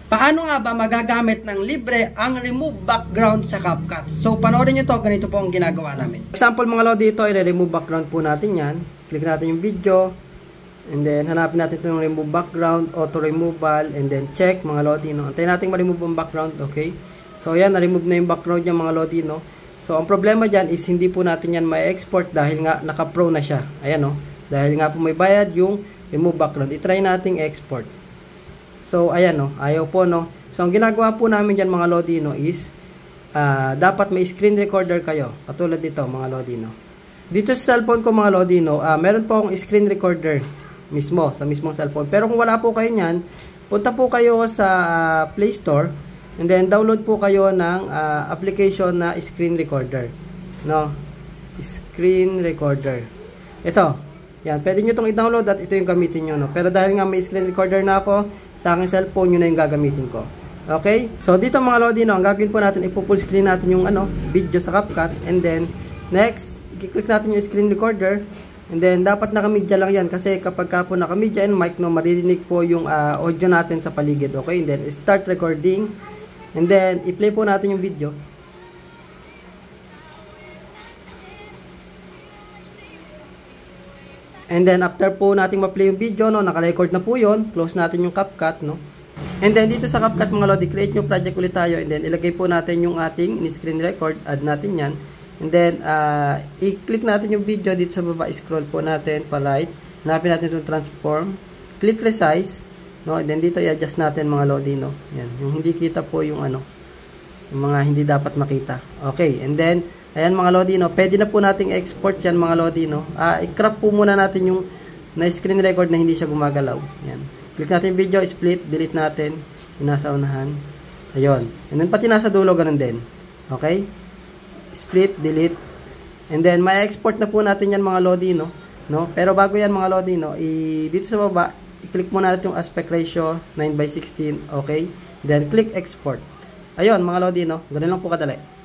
Paano nga ba magagamit ng libre ang remove background sa CapCut? So, panoorin nyo to, ganito po ang ginagawa namin. Example mga lodi, ito, i-remove background po natin yan. Click natin yung video, and then hanapin natin itong remove background, auto removal, and then check mga lodi, no? Antayin natin ma-remove ang background, okay? So, yan, na-remove na yung background niya mga lodi, no? So, ang problema dyan is hindi po natin yan ma-export dahil nga naka-pro na siya. Ayan, no? Dahil nga po may bayad yung remove background. I-try nating export. So, ayan, no, ayaw po, no. So, ang ginagawa po namin dyan, mga lodi, no, is, dapat may screen recorder kayo. Katulad dito, mga lodi, no. Dito sa cellphone ko, mga lodi, no, meron po akong screen recorder mismo, sa mismong cellphone. Pero kung wala po kayo nyan, punta po kayo sa Play Store, and then download po kayo ng application na screen recorder. No, screen recorder. Ito, yan, pwede nyo itong i-download at ito yung gamitin nyo, no. Pero dahil nga may screen recorder na ako, sa aking cellphone, yun na yung gagamitin ko. Okay? So, dito mga lodi, no, ang gagawin po natin, ipo-full screen natin yung video sa CapCut. And then, next, i-click natin yung screen recorder. And then, dapat naka-media lang yan. Kasi kapag ka po naka-media and mic, no, maririnig po yung audio natin sa paligid. Okay? And then, start recording. And then, i-play po natin yung video. And then, after po natin ma-play yung video, no, naka-record na po yun, close natin yung CapCut, no. And then, dito sa CapCut, mga lodi, create yung project ulit tayo. And then, ilagay po natin yung ating in-screen record, add natin yan. And then, i-click natin yung video dito sa baba, scroll po natin, pa-right. Hanapin natin itong transform. Click resize, no. And then, dito i-adjust natin, mga lodi, no. Yan, yung hindi kita po yung yung mga hindi dapat makita. Okay, and then, ayan mga lodi, no, pwede na po nating export yan mga lodi, no. I-crop po muna natin yung na-screen record na hindi siya gumagalaw. Yan. Click natin yung video, split, delete natin yung nasa unahan. Ayun. And then pati nasa dulo, ganun din. Okay? Split, delete. And then, may export na po natin yan mga lodi, no. Pero bago yan mga lodi, no, dito sa baba, i-click muna natin yung aspect ratio, 9:16. Okay? Then, click export. Ayun mga lodi, no. Ganun lang po kadali.